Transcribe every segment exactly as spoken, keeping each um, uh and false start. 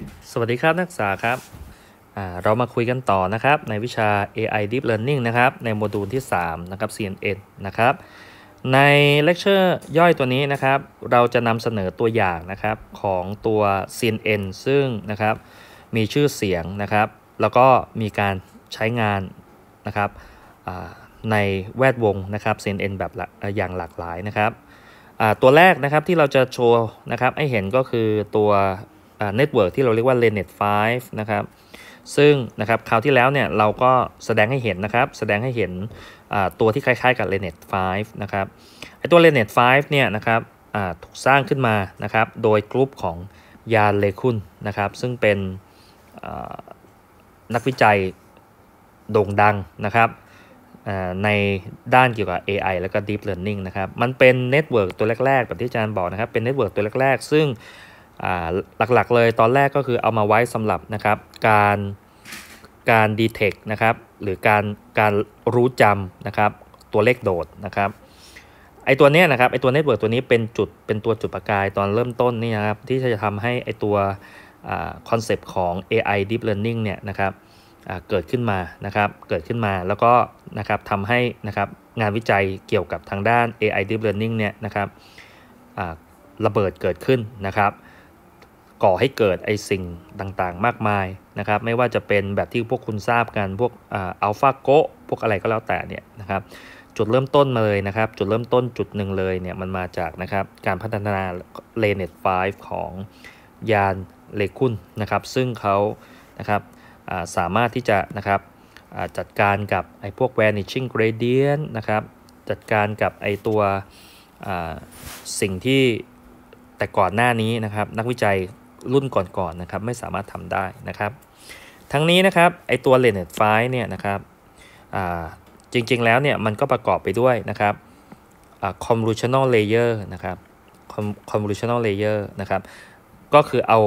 สวัสดีครับนักศึกษาครับเรามาคุยกันต่อนะครับในวิชา เอ ไอ Deep Learning นะครับในโมดูลที่สามนะครับ ซี เอ็น เอ็น นะครับในเลคเชอร์ย่อยตัวนี้นะครับเราจะนำเสนอตัวอย่างนะครับของตัว ซี เอ็น เอ็น ซึ่งนะครับมีชื่อเสียงนะครับแล้วก็มีการใช้งานนะครับในแวดวงนะครับ ซี เอ็น เอ็น แบบอย่างหลากหลายนะครับตัวแรกนะครับที่เราจะโชว์นะครับให้เห็นก็คือตัวเน็ตเวิร์กที่เราเรียกว่า เลเน็ต ไฟว์ นะครับซึ่งนะครับคราวที่แล้วเนี่ยเราก็แสดงให้เห็นนะครับแสดงให้เห็นตัวที่คล้ายๆกับ เลเน็ต ไฟว์ นะครับไอตัว เลเน็ต ไฟว์ เนี่ยนะครับถูกสร้างขึ้นมานะครับโดยกลุ่มของยานเลคุนนะครับซึ่งเป็นนักวิจัยโด่งดังนะครับในด้านเกี่ยวกับ เอ ไอ แล้วก็ Deep Learning นะครับมันเป็นเน็ตเวิร์กตัวแรกๆแบบที่อาจารย์บอกนะครับเป็นเน็ตเวิร์กตัวแรกๆซึ่งหลักๆเลยตอนแรกก็คือเอามาไว้สำหรับนะครับการการ detect นะครับหรือการการรู้จำนะครับตัวเลขโดดนะครับไอตัวเนี้ยนะครับไอตัวเน็ตเวิร์กตัวนี้เป็นจุดเป็นตัวจุดประกายตอนเริ่มต้นนี่นะครับที่จะทำให้ไอตัวคอนเซปต์ของ เอ ไอ Deep Learning เนี่ยนะครับเกิดขึ้นมานะครับเกิดขึ้นมาแล้วก็นะครับทำให้นะครับงานวิจัยเกี่ยวกับทางด้าน เอ ไอ Deep Learning เนี่ยนะครับระเบิดเกิดขึ้นนะครับก่อให้เกิดไอสิ่งต่างๆมากมายนะครับไม่ว่าจะเป็นแบบที่พวกคุณทราบกันพวกอัลฟาโกพวกอะไรก็แล้วแต่เนี่ยนะครับจุดเริ่มต้นมาเลยนะครับจุดเริ่มต้นจุดหนึ่งเลยเนี่ยมันมาจากนะครับการพัฒนา เลเน็ต ไฟว์ ของยานเลคุนนะครับซึ่งเขานะครับสามารถที่จะนะครับจัดการกับไอ้พวก vanishing gradient นะครับจัดการกับไอ้ตัวสิ่งที่แต่ก่อนหน้านี้นะครับนักวิจัยรุ่นก่อนๆ นะครับไม่สามารถทำได้นะครับทั้งนี้นะครับไอตัว เลเน็ต ไฟว์ เนี่ยนะครับจริงๆแล้วเนี่ยมันก็ประกอบไปด้วยนะครับ convolutional layer นะครับ convolutional layer นะครับก็คือเอา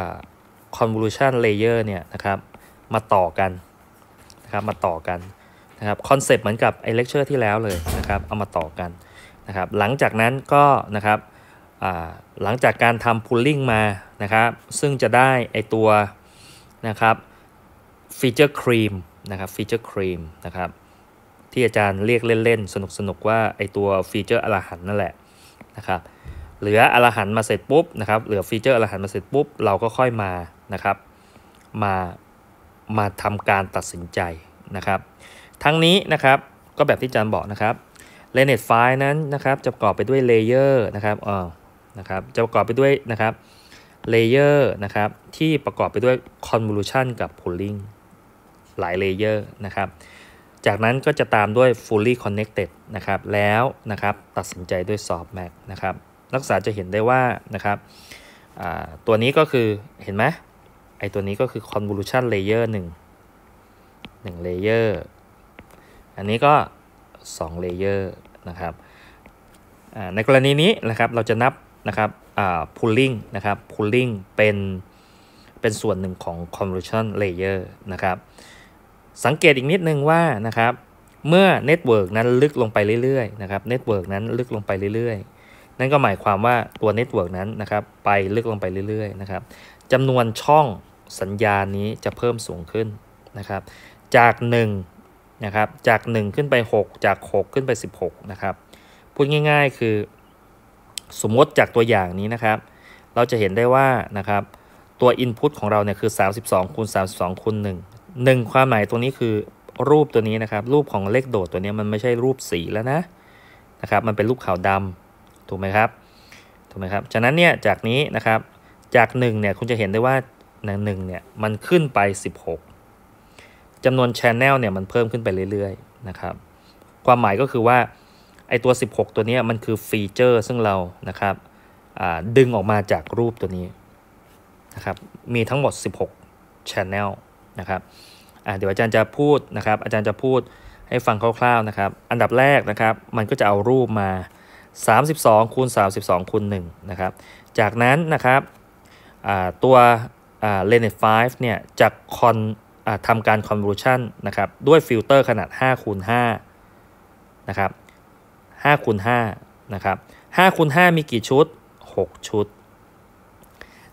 convolution layer เนี่ยนะครับมาต่อกันนะครับมาต่อกันนะครับคอนเซปต์เหมือนกับไอเลคเชอร์ที่แล้วเลยนะครับเอามาต่อกันนะครับหลังจากนั้นก็นะครับหลังจากการทำ pooling มานะครับซึ่งจะได้ไอตัวนะครับฟีเจอร์ครีมนะครับฟีเจอร์ครีมนะครับที่อาจารย์เรียกเล่นๆสนุกๆว่าไอตัวฟีเจอร์อรหันต์นั่นแหละนะครับเหลืออรหันต์มาเสร็จปุ๊บนะครับเหลือฟีเจอร์อรหันต์มาเสร็จปุ๊บเราก็ค่อยมานะครับมามาทำการตัดสินใจนะครับทั้งนี้นะครับก็แบบที่อาจารย์บอกนะครับ เลเน็ต ไฟว์ นั้นนะครับจะประกอบไปด้วยเลเยอร์นะครับอ๋อนะครับจะประกอบไปด้วยนะครับเลเยอร์นะครับที่ประกอบไปด้วย convolution กับ pooling หลายเลเยอร์นะครับจากนั้นก็จะตามด้วย fully connected นะครับแล้วนะครับตัดสินใจด้วย softmax นะครับนักศึกษาจะเห็นได้ว่านะครับตัวนี้ก็คือเห็นไหมไอตัวนี้ก็คือ convolution layer หนึ่ง หนึ่ง layer อันนี้ก็สอง layer นะครับในกรณีนี้นะครับเราจะนับนะครับ pooling นะครับ pooling เป็นเป็นส่วนหนึ่งของ convolution layer นะครับสังเกตอีกนิดนึงว่านะครับเมื่อ network นั้นลึกลงไปเรื่อยๆนะครับ network นั้นลึกลงไปเรื่อยๆนั่นก็หมายความว่าตัว network นั้นนะครับไปลึกลงไปเรื่อยๆนะครับจำนวนช่องสัญญาณนี้จะเพิ่มสูงขึ้นนะครับจากหนึ่งนะครับจากหนึ่งขึ้นไปหกจากหกขึ้นไปสิบหกนะครับพูดง่ายๆคือสมมติจากตัวอย่างนี้นะครับเราจะเห็นได้ว่านะครับตัว input ของเราเนี่ยคือสามสิบสองคูณสามสิบสองคูณหนึ่ง หนึ่งความหมายตัวนี้คือรูปตัวนี้นะครับรูปของเลขโดดตัวนี้มันไม่ใช่รูปสีแล้วนะนะครับมันเป็นรูปขาวดำถูกไหมครับถูกไหมครับฉะนั้นเนี่ยจากนี้นะครับจากหนึ่งเนี่ยคุณจะเห็นได้ว่าหนึ่งเนี่ยมันขึ้นไปสิบหกจำนวน channel เนี่ยมันเพิ่มขึ้นไปเรื่อยๆนะครับความหมายก็คือว่าไอตัวสิบหกตัวนี้มันคือฟีเจอร์ซึ่งเรานะครับดึงออกมาจากรูปตัวนี้นะครับมีทั้งหมดสิบหก channel นะครับเดี๋ยวอาจารย์จะพูดนะครับอาจารย์จะพูดให้ฟังคร่าวๆนะครับอันดับแรกนะครับมันก็จะเอารูปมาสามสิบสองคูณสามสิบสองคูณหนึ่งนะครับจากนั้นนะครับตัว เลเน็ต ไฟว์ เนี่ยจะคอนทำการ convolution นะครับด้วยฟิลเตอร์ขนาดห้าคูณห้านะครับห้าคูณห้านะครับห้าคูณห้ามีกี่ชุดหกชุด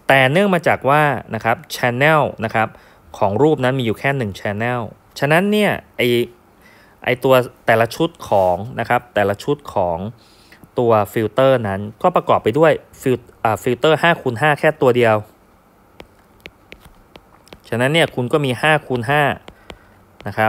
แต่เนื่องมาจากว่านะครับ channel นะครับของรูปนั้นมีอยู่แค่หนึ่ง channel ฉะนั้นเนี่ยไอไอตัวแต่ละชุดของนะครับแต่ละชุดของตัวฟิลเตอร์นั้นก็ประกอบไปด้วยฟิลอ่าฟิลเตอร์ห้าคูณห้าแค่ตัวเดียวฉะนั้นเนี่ยคุณก็มีห้าคูณห้านะครับ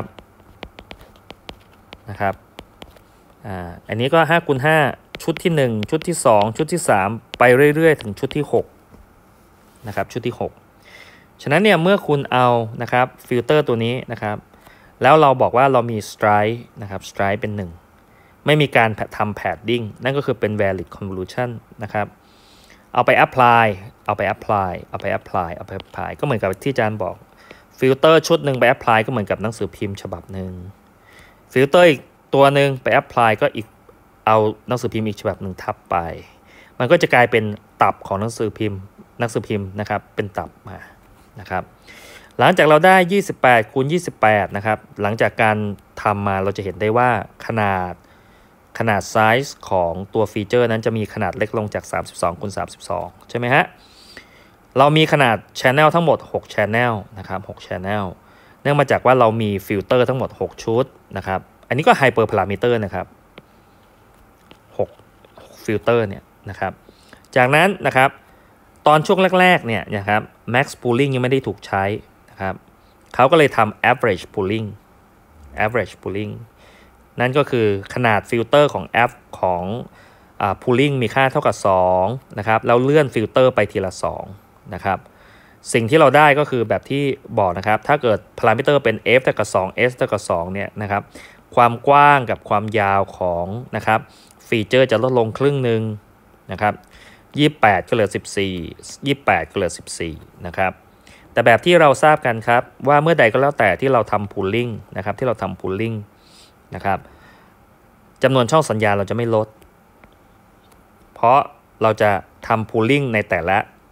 นะครับอ่าอันนี้ก็ห้าคูณห้าชุดที่หนึ่งชุดที่สองชุดที่สามไปเรื่อยๆถึงชุดที่หกนะครับชุดที่หกฉะนั้นเนี่ยเมื่อคุณเอานะครับฟิลเตอร์ตัวนี้นะครับแล้วเราบอกว่าเรามี stripe นะครับ stripe เป็นหนึ่งไม่มีการทำ padding นั่นก็คือเป็น valid convolution นะครับเอาไป apply เอาไป apply เอาไป apply เอาไป apply ก็เหมือนกับที่อาจารย์บอกฟิลเตอร์ชุดหนึ่งไป apply ก็เหมือนกับหนังสือพิมพ์ฉบับหนึ่งฟิลเตอร์อีกตัวหนึ่งไป apply ก็อีกเอาหนังสือพิมพ์อีกฉบับหนึ่งทับไปมันก็จะกลายเป็นตับของหนังสือพิมพ์หนังสือพิมพ์นะครับเป็นตับมานะครับหลังจากเราได้ยี่สิบแปดคูณยี่สิบแปดนะครับหลังจากการทำมาเราจะเห็นได้ว่าขนาดขนาดไซส์ของตัวฟีเจอร์นั้นจะมีขนาดเล็กลงจากสามสิบสองคูณสามสิบสองใช่ไหมฮะเรามีขนาด Channel ทั้งหมดหก Channel นะครับหก Channel เนื่องมาจากว่าเรามีฟิลเตอร์ทั้งหมดหกชุดนะครับอันนี้ก็ Hyper Parameter นะครับหกฟิลเตอร์เนี่ยนะครับจากนั้นนะครับตอนช่วงแรกๆเนี่ยนะครับ Max Pooling ยังไม่ได้ถูกใช้นะครับเขาก็เลยทำ Average Pooling Average Pooling นั่นก็คือขนาดฟิลเตอร์ของแอปของอ่า Pooling มีค่าเท่ากับสองนะครับแล้วเลื่อนฟิลเตอร์ไปทีละสองนะครับสิ่งที่เราได้ก็คือแบบที่บอกนะครับถ้าเกิด Parameter เป็น f เท่ากับสอง s เท่ากับสองเนี่ยนะครับความกว้างกับความยาวของนะครับฟีเจอร์จะลดลงครึ่งหนึ่งนะครับยี่สิบแปดก็เหลือสิบสี่ ยี่สิบแปดก็เหลือสิบสี่นะครับแต่แบบที่เราทราบกันครับว่าเมื่อใดก็แล้วแต่ที่เราทำ pooling นะครับที่เราทำ pooling นะครับจำนวนช่องสัญญาณเราจะไม่ลดเพราะเราจะทำ pooling ในแต่ละ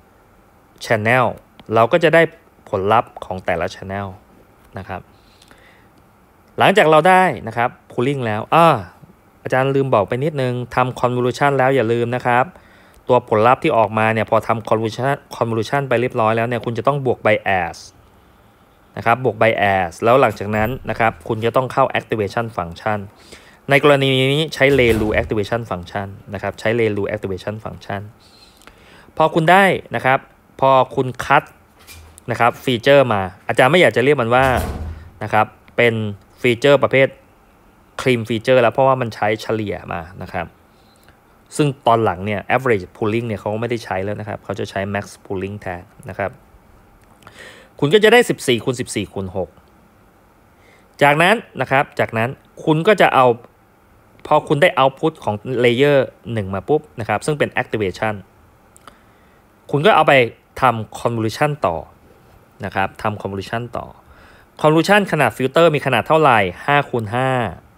channel เราก็จะได้ผลลัพธ์ของแต่ละ channel นะครับหลังจากเราได้นะครับ pooling แล้วอ่าอาจารย์ลืมบอกไปนิดนึงทำ convolution แล้วอย่าลืมนะครับตัวผลลัพธ์ที่ออกมาเนี่ยพอทำ convolution convolution ไปเรียบร้อยแล้วเนี่ยคุณจะต้องบวก bias นะครับบวก bias แล้วหลังจากนั้นนะครับคุณจะต้องเข้า activation function ในกรณีนี้ใช้ ReLU activation function นะครับใช้ ReLU activation function พอคุณได้นะครับพอคุณคัดนะครับฟีเจอร์มาอาจารย์ไม่อยากจะเรียกมันว่านะครับเป็นฟีเจอร์ประเภท clean feature แล้วเพราะว่ามันใช้เฉลี่ยมานะครับซึ่งตอนหลังเนี่ย average pooling เนี่ยเขาไม่ได้ใช้แล้วนะครับเขาจะใช้ max pooling แทนนะครับคุณก็จะได้สิบสี่คูณสิบสี่คูณหกจากนั้นนะครับจากนั้นคุณก็จะเอาพอคุณได้ output ของ layer หนึ่งมาปุ๊บนะครับซึ่งเป็น activation คุณก็เอาไปทำ convolution ต่อนะครับทำ convolution ต่อ convolution ขนาดฟิลเตอร์มีขนาดเท่าไหร่ห้าคูณห้า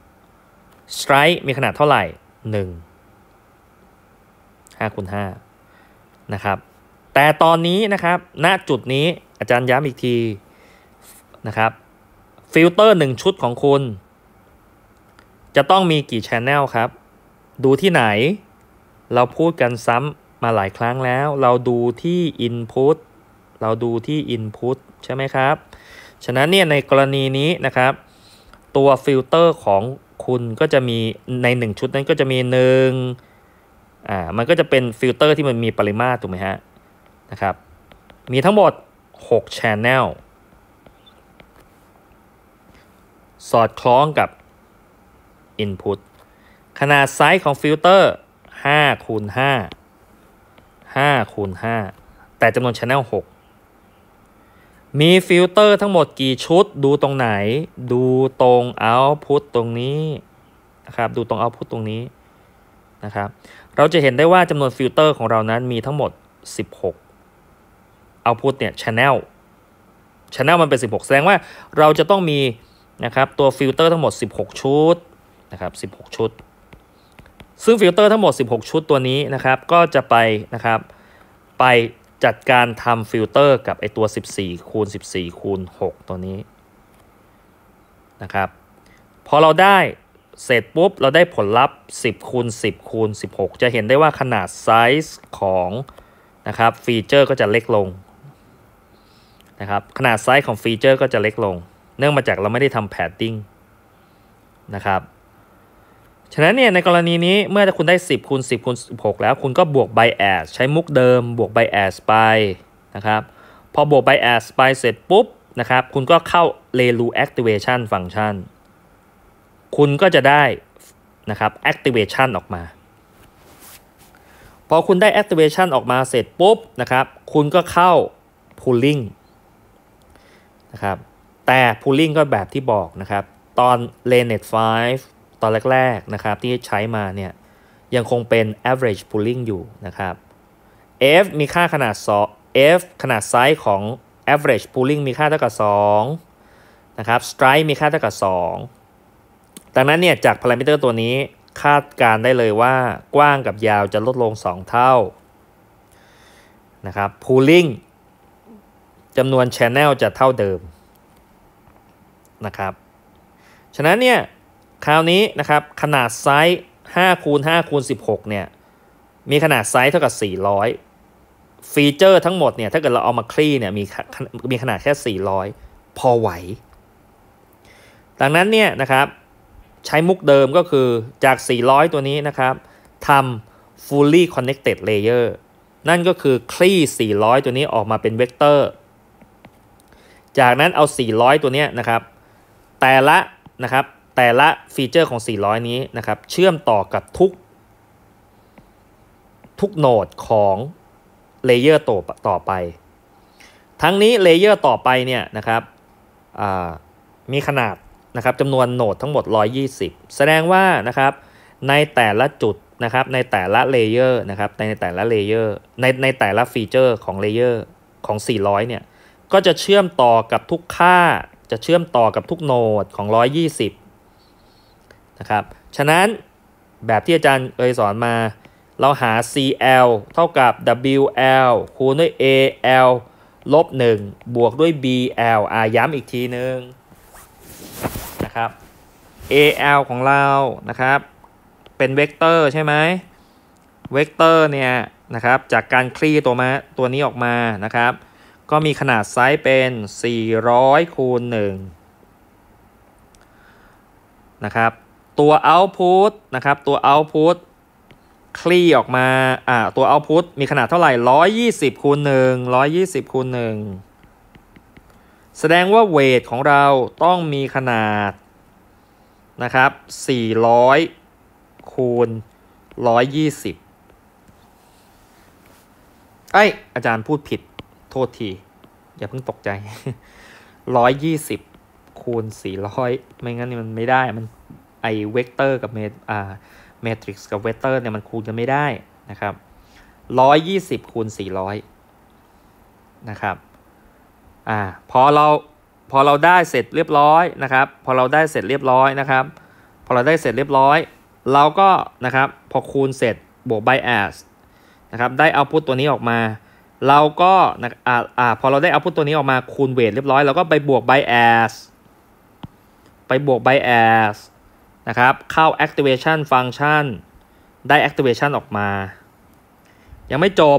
stripe มีขนาดเท่าไหร่หนึ่งห้าคูณห้านะครับแต่ตอนนี้นะครับณจุดนี้อาจารย์ย้ำอีกทีนะครับฟิลเตอร์หนึ่งชุดของคุณจะต้องมีกี่ channel ครับดูที่ไหนเราพูดกันซ้ำมาหลายครั้งแล้วเราดูที่ input เราดูที่ input ใช่ไหมครับฉะนั้นเนี่ยในกรณีนี้นะครับตัวฟิลเตอร์ของคุณก็จะมีในหนึ่งชุดนั้นก็จะมีหนึ่งอ่ามันก็จะเป็นฟิลเตอร์ที่มันมีปริมาตรถูกไหมฮะนะครับมีทั้งหมดหก channel สอดคล้องกับ input ขนาดไซส์ของฟิลเตอร์ห้าคูณห้า ห้าคูณห้าแต่จำนวน channel หกมีฟิลเตอร์ทั้งหมดกี่ชุดดูตรงไหนดูตรง output ตรงนี้นะครับดูตรง output ตรงนี้นะครับเราจะเห็นได้ว่าจำนวนฟิลเตอร์ของเรานั้นมีทั้งหมดสิบหก output เนี่ย channel channel มันเป็นสิบหกแสดงว่าเราจะต้องมีนะครับตัวฟิลเตอร์ทั้งหมดสิบหกชุดนะครับสิบหกชุดซึ่งฟิลเตอร์ทั้งหมดสิบหกชุดตัวนี้นะครับก็จะไปนะครับไปจัดการทำฟิลเตอร์กับไอตัวสิบสี่คูณสิบสี่คูณหกตัวนี้นะครับพอเราได้เสร็จปุ๊บเราได้ผลลัพธ์สิบคูณสิบคูณสิบหกจะเห็นได้ว่าขนาดไซส์ของนะครับฟีเจอร์ก็จะเล็กลงนะครับขนาดไซส์ของฟีเจอร์ก็จะเล็กลงเนื่องมาจากเราไม่ได้ทำแพดดิ้งนะครับฉะนั้นเนี่ยในกรณีนี้เมื่อคุณได้สิบคูณสิบคูณสิบหกแล้วคุณก็บวก bias ใช้มุกเดิมบวก bias ไปนะครับพอบวก bias ไปเสร็จปุ๊บนะครับคุณก็เข้า relu activation function คุณก็จะได้นะครับ activation ออกมาพอคุณได้ activation ออกมาเสร็จปุ๊บนะครับคุณก็เข้า pooling นะครับแต่ pooling ก็แบบที่บอกนะครับตอน Lanet ไฟว์ตอนแรกๆนะครับที่ใช้มาเนี่ยยังคงเป็น average pooling อยู่นะครับ f มีค่าขนาดสอง f ขนาดไซส์ของ average pooling มีค่าเท่ากับสองนะครับ strike มีค่าเท่ากับสองดังนั้นเนี่ยจาก parameter ตัวนี้คาดการได้เลยว่ากว้างกับยาวจะลดลงสองเท่านะครับ pooling จำนวน channel จะเท่าเดิมนะครับฉะนั้นเนี่ยคราวนี้นะครับขนาดไซส์ห้าคูณห้าคูณสิบหกเนี่ยมีขนาดไซส์เท่ากับสี่ร้อยฟีเจอร์ทั้งหมดเนี่ยถ้าเกิดเราเอามาคลี่เนี่ยมีมีขนาดแค่สี่ร้อยพอไหวดังนั้นเนี่ยนะครับใช้มุกเดิมก็คือจากสี่ร้อยตัวนี้นะครับทำ fully connected layer นั่นก็คือคลี่สี่ร้อยตัวนี้ออกมาเป็นเวกเตอร์จากนั้นเอาสี่ร้อยตัวนี้นะครับแต่ละนะครับแต่ละฟีเจอร์ของสี่ร้อยนี้นะครับเชื่อมต่อกับทุกทุกโหนดของเลเยอร์ต่อต่อไปทั้งนี้เลเยอร์ต่อไปเนี่ยนะครับมีขนาดนะครับจำนวนโหนดทั้งหมดหนึ่งร้อยยี่สิบแสดงว่านะครับในแต่ละจุดนะครับในแต่ละเลเยอร์นะครับในแต่ละเลเยอร์ในในแต่ละฟีเจอร์ของเลเยอร์ของสี่ร้อยเนี่ยก็จะเชื่อมต่อกับทุกค่าจะเชื่อมต่อกับทุกโหนดของหนึ่งร้อยยี่สิบนะครับฉะนั้นแบบที่อาจารย์เอ่ยสอนมาเราหา ซี แอล เท่ากับ ดับเบิลยู แอล คูณด้วย เอ แอล ลบหนึ่งบวกด้วย บี แอล อ่าย้ำอีกทีนึงนะครับ เอ แอล ของเรานะครับเป็นเวกเตอร์ใช่ไหมเวกเตอร์เนี่ยนะครับจากการคลี่ตัวมาตัวนี้ออกมานะครับก็มีขนาดไซส์เป็นสี่ร้อยคูณหนึ่งนะครับตัว output นะครับตัว output คลี่ออกมาอ่าตัว output มีขนาดเท่าไหร่หนึ่งร้อยยี่สิบคูณหนึ่ง หนึ่งร้อยยี่สิบคูณหนึ่งแสดงว่าเวทของเราต้องมีขนาดนะครับสี่ร้อยคูณหนึ่งร้อยยี่สิบเอ้ยอาจารย์พูดผิดโทษทีอย่าเพิ่งตกใจ หนึ่งร้อยยี่สิบคูณสี่ร้อยไม่งั้นนี่มันไม่ได้มันไอเวกเตอร์กับเมทอ่าเมทริกซ์กับเวกเตอร์เนี่ยมันคูณกันไม่ได้นะครับหนึ่งร้อยยี่สิบคูณสี่ร้อยนะครับอ่าพอเราพอเราได้เสร็จเรียบร้อยนะครับพอเราได้เสร็จเรียบร้อยนะครับพอเราได้เสร็จเรียบร้อยเราก็นะครับพอคูณเสร็จบวก bias นะครับได้ output ตัวนี้ออกมาเราก็นะอ่าอ่าพอเราได้ output ตัวนี้ออกมาคูณเวทเรียบร้อยเราก็ไปบวก bias ไปบวก bias นะครับเข้า activation function ได้ activation ออกมายังไม่จบ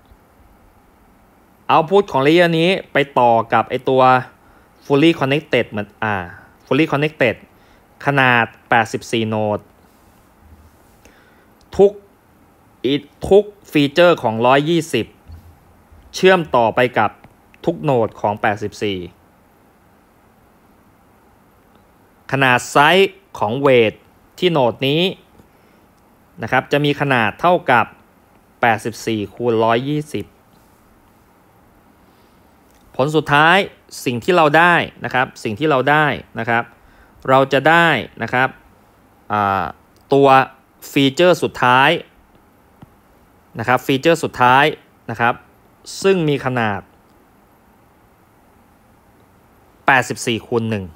output ของ layer นี้ไปต่อกับไอตัว fully connected เหมือนอ่า fully connected ขนาดแปดสิบสี่โหนดทุกอีทุกฟีเจอร์ของหนึ่งร้อยยี่สิบเชื่อมต่อไปกับทุกโหนดของแปดสิบสี่ขนาดไซส์ของเวทที่โหนดนี้นะครับจะมีขนาดเท่ากับแปดสิบสี่คูณหนึ่งร้อยยี่สิบผลสุดท้ายสิ่งที่เราได้นะครับสิ่งที่เราได้นะครับเราจะได้นะครับตัวฟีเจอร์สุดท้ายนะครับฟีเจอร์สุดท้ายนะครับซึ่งมีขนาดแปดสิบสี่คูณหนึ่ง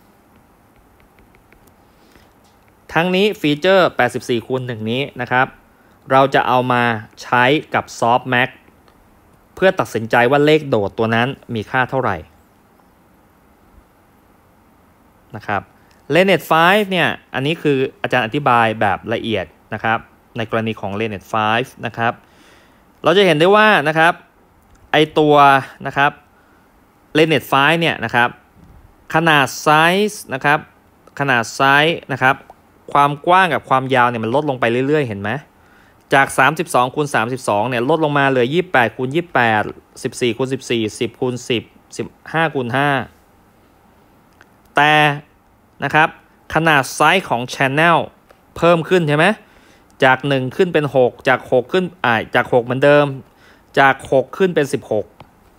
ทั้งนี้ฟีเจอร์แปดสิบสี่คูณหนึ่งนี้นะครับเราจะเอามาใช้กับ softmax เพื่อตัดสินใจว่าเลขโดดตัวนั้นมีค่าเท่าไหร่นะครับ Lanet ไฟว์เนี่ยอันนี้คืออาจารย์อธิบายแบบละเอียดนะครับในกรณีของ Lanet ไฟว์นะครับเราจะเห็นได้ว่านะครับไอตัวนะครับ Lenet ไฟล์เนี่ยนะครับขนาดไซส์นะครับขนาดไซส์นะครับความกว้างกับความยาวเนี่ยมันลดลงไปเรื่อยๆเห็นไหมจากสามสิบสองคูณสามสิบสองเนี่ยลดลงมาเหลือยี่สิบแปดคูณยี่สิบแปด สิบสี่คูณสิบสี่ สิบคูณสิบ สิบห้าคูณห้าแต่นะครับขนาดไซส์ของ Channel เพิ่มขึ้นใช่ไหมจากหนึ่งขึ้นเป็นหกจากหกขึ้นอ่าจากหกเหมือนเดิมจากหกขึ้นเป็นสิบหก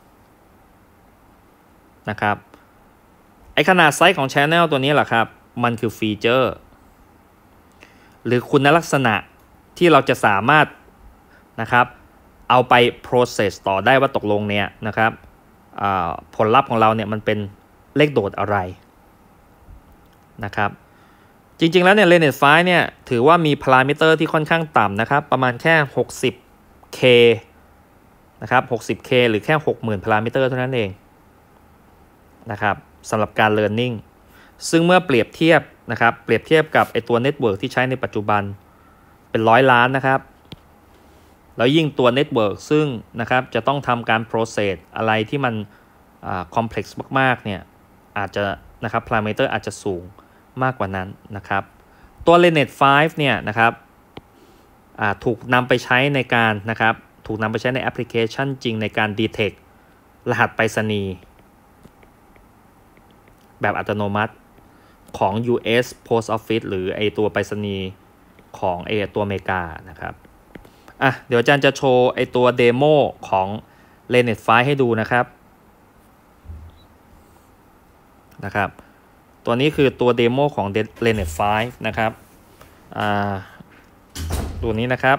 นะครับไอขนาดไซส์ของ Channel ตัวนี้แหละครับมันคือฟีเจอร์หรือคุณลักษณะที่เราจะสามารถนะครับเอาไป process ต่อได้ว่าตกลงเนี่ยนะครับผลลัพธ์ของเราเนี่ยมันเป็นเลขโดดอะไรนะครับจริงๆแล้วเนี่ย Lenet ไฟล์เนี่ยถือว่ามีพารามิเตอร์ที่ค่อนข้างต่ำนะครับประมาณแค่ หกสิบเค นะครับ หกสิบเค หรือแค่ หกหมื่น พารามิเตอร์เท่านั้นเองนะครับสำหรับการ learning ซึ่งเมื่อเปรียบเทียบนะครับเปรียบเทียบกับไอตัว network ที่ใช้ในปัจจุบันเป็นร้อยล้านนะครับแล้วยิ่งตัว network ซึ่งนะครับจะต้องทำการ process อะไรที่มัน complex มากๆเนี่ยอาจจะนะครับ parameter อาจจะสูงมากกว่านั้นนะครับตัว Lenet ไฟว์เนี่ยนะครับถูกนำไปใช้ในการนะครับถูกนำไปใช้ในแอปพลิเคชันจริงในการ detect รหัสไปรษณีย์แบบอัตโนมัติของ ยู เอส Post Office หรือไอตัวไปรษณีย์ของไอตัวอเมริกานะครับอ่ะเดี๋ยวอาจารย์จะโชว์ไอตัวเดโมของ Lenet ไฟว์ให้ดูนะครับนะครับตัวนี้คือตัวเดโมของ Lenet ไฟว์นะครับอ่าตัวนี้นะครับ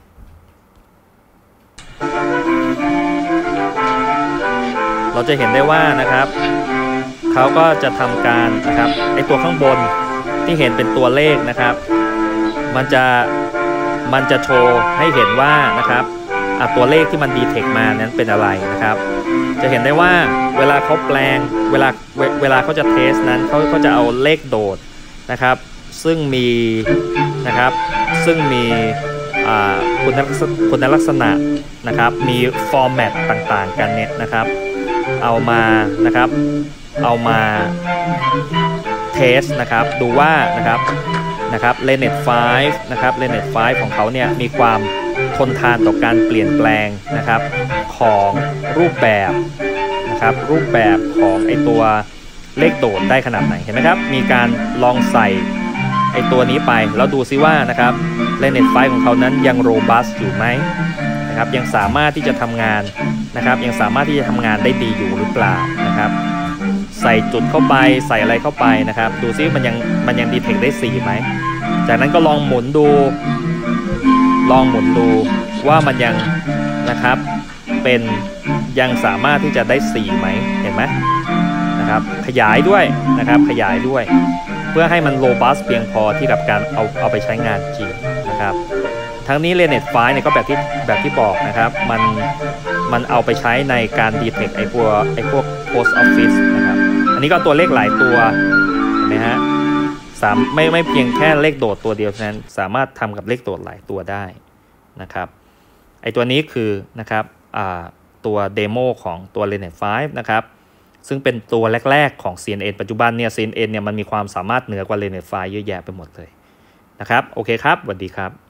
เราจะเห็นได้ว่านะครับเขาก็จะทำการนะครับไอตัวข้างบนที่เห็นเป็นตัวเลขนะครับมันจะมันจะโชว์ให้เห็นว่านะครับตัวเลขที่มันดีเทคมานั้นเป็นอะไรนะครับจะเห็นได้ว่าเวลาเขาแปลงเวลาเวลาเขาจะเทสนั้นเขาเขาจะเอาเลขโดดนะครับซึ่งมีนะครับซึ่งมีคุณคุณลักษณะนะครับมีฟอร์แมตต่างๆกันเนี่ยนะครับเอามานะครับเอามาเทสนะครับดูว่านะครับนะครับ Lenet ไฟว์นะครับ Lenet ไฟว์ของเขาเนี่ยมีความทนทานต่อการเปลี่ยนแปลงนะครับของรูปแบบนะครับรูปแบบของไอตัวเลขโดดได้ขนาดไหนเห็นไหมครับมีการลองใส่ไอตัวนี้ไปแล้วดูซิว่านะครับ Lenet ไฟว์ของเขานั้นยังโรบัสอยู่ไหมนะครับยังสามารถที่จะทำงานนะครับยังสามารถที่จะทำงานได้ดีอยู่หรือเปล่านะครับใส่จุดเข้าไปใส่อะไรเข้าไปนะครับดูซิมันยังมันยังดีเทคได้สี่ไหมจากนั้นก็ลองหมุนดูลองหมุนดูว่ามันยังนะครับเป็นยังสามารถที่จะได้สี่ไหมเห็นไหมนะครับขยายด้วยนะครับขยายด้วยเพื่อให้มันโรบัสเพียงพอที่กับการเอาเอาไปใช้งานจริงนะครับทั้งนี้ Lenet ไฟว์เนี่ยก็แบบที่แบบที่บอกนะครับมันมันเอาไปใช้ในการ detect ไอ้พวกไอ้พวก post office นะครับอันนี้ก็ตัวเลขหลายตัวเห็นไหมฮะสามไม่ไม่เพียงแค่เลขโดดตัวเดียวเท่านั้นสามารถทำกับเลขโดดหลายตัวได้นะครับไอ้ตัวนี้คือนะครับอ่าตัวเดโมของตัว Lenet ไฟว์นะครับซึ่งเป็นตัวแรกๆของ ซี เอ็น เอ็น ปัจจุบันเนี่ย ซี เอ็น เอ็น เนี่ยมันมีความสามารถเหนือกว่า Lenet ไฟว์เยอะแยะไปหมดเลยนะครับโอเคครับสวัสดีครับ